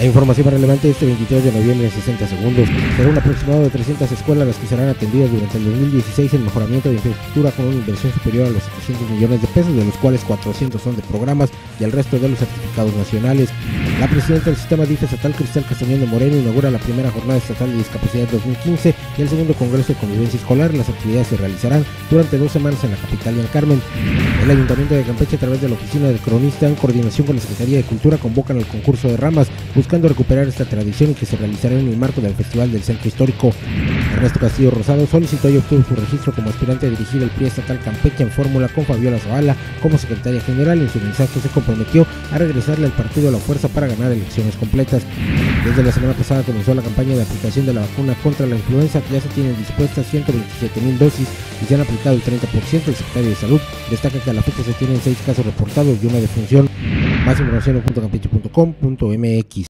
La información más relevante este 23 de noviembre en 60 segundos. Será un aproximado de 300 escuelas las que serán atendidas durante el 2016 en mejoramiento de infraestructura con una inversión superior a los 700 millones de pesos, de los cuales 400 son de programas y el resto de los certificados nacionales. La presidenta del sistema DIF estatal, Cristal Castañón de Moreno, inaugura la primera jornada estatal de discapacidad 2015 y el segundo congreso de convivencia escolar. Las actividades se realizarán durante 2 semanas en la capital y en Carmen. El Ayuntamiento de Campeche, a través de la Oficina del Cronista, en coordinación con la Secretaría de Cultura, convocan al concurso de ramas, buscando recuperar esta tradición y que se realizará en el marco del Festival del Centro Histórico. Ernesto Castillo Rosado solicitó y obtuvo su registro como aspirante a dirigir el PRI estatal Campeche en fórmula con Fabiola Zavala como secretaria general. En su mensaje se comprometió a regresarle al partido a la fuerza para ganar elecciones completas. Desde la semana pasada comenzó la campaña de aplicación de la vacuna contra la influenza, que ya se tienen dispuestas 127,000 dosis y se han aplicado el 30%. El secretario de Salud destaca que a la fecha se tienen 6 casos reportados y una defunción. Más información en .campeche.com.mx.